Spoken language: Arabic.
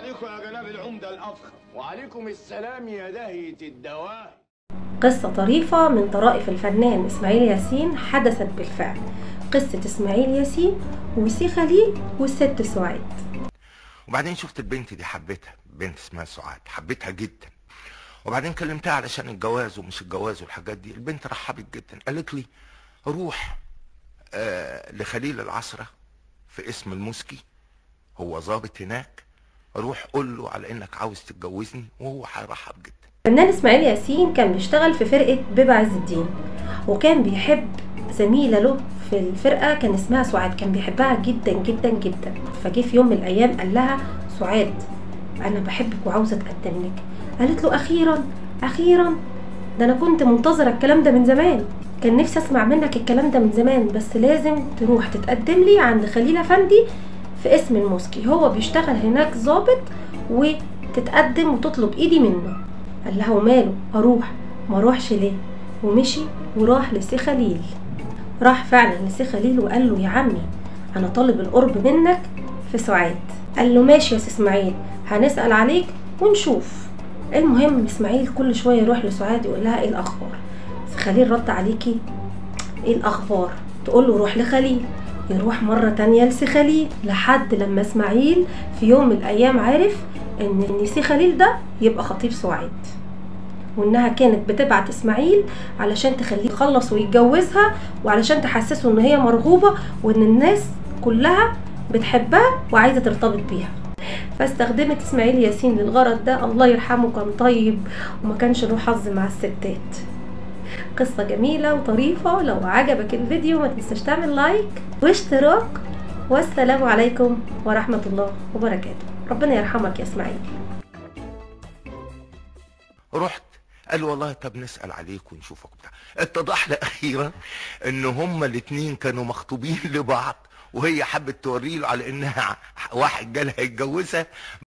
عليكم يا جناب العمدة الأفخم. وعليكم السلام يا داهية الدواهي. قصة طريفة من طرائف الفنان إسماعيل ياسين حدثت بالفعل. قصة إسماعيل ياسين وسي خليل والست سعاد. وبعدين شفت البنت دي، حبيتها، بنت اسمها سعاد، حبيتها جدا. وبعدين كلمتها علشان الجواز ومش الجواز والحاجات دي. البنت رحبت جدا، قالت لي روح لخليل العصرة في اسم المسكي، هو ظابط هناك، روح قول له على انك عاوز تتجوزني وهو هيرحب جدا. الفنان إسماعيل ياسين كان بيشتغل في فرقة بيبة عز الدين، وكان بيحب زميلة له في الفرقة كان اسمها سعاد، كان بيحبها جدا جدا جدا. فجه في يوم من الأيام قال لها سعاد أنا بحبك وعاوزة أتقدم لك. قالت له أخيرا أخيرا، ده أنا كنت منتظرة الكلام ده من زمان، كان نفسي أسمع منك الكلام ده من زمان، بس لازم تروح تتقدم لي عند خليل أفندي في اسم المسكي، هو بيشتغل هناك ظابط، وتتقدم وتطلب إيدي منه. قال لها وماله أروح، ما أروحش ليه؟ ومشي وراح لسي خليل. راح فعلا لسي خليل وقال له يا عمي أنا طالب القرب منك في سعاد. قال له ماشي يا سي إسماعيل، هنسأل عليك ونشوف. المهم إسماعيل كل شوية يروح لسعاد يقول لها إيه الأخبار. سي خليل رد عليكي إيه الأخبار؟ تقول له روح لخليل. يروح مرة تانية لسي خليل، لحد لما إسماعيل في يوم من الأيام عرف إن سي خليل ده يبقى خطيب سعاد، وإنها كانت بتبعت إسماعيل علشان تخليه يخلص ويتجوزها، وعلشان تحسسه إن هي مرغوبة وإن الناس كلها بتحبها وعايزة ترتبط بيها. فاستخدمت إسماعيل ياسين للغرض ده. الله يرحمه كان طيب وما كانش له حظ مع الستات. قصة جميلة وطريفة. لو عجبك الفيديو ما تنساش تعمل لايك واشتراك، والسلام عليكم ورحمة الله وبركاته. ربنا يرحمك يا إسماعيل. رحت قال والله طب نسأل عليك ونشوفك بتاع. اتضح لي اخيرا ان هما الاتنين كانوا مخطوبين لبعض، وهي حبت توريله على انها واحد جالها يتجوزها.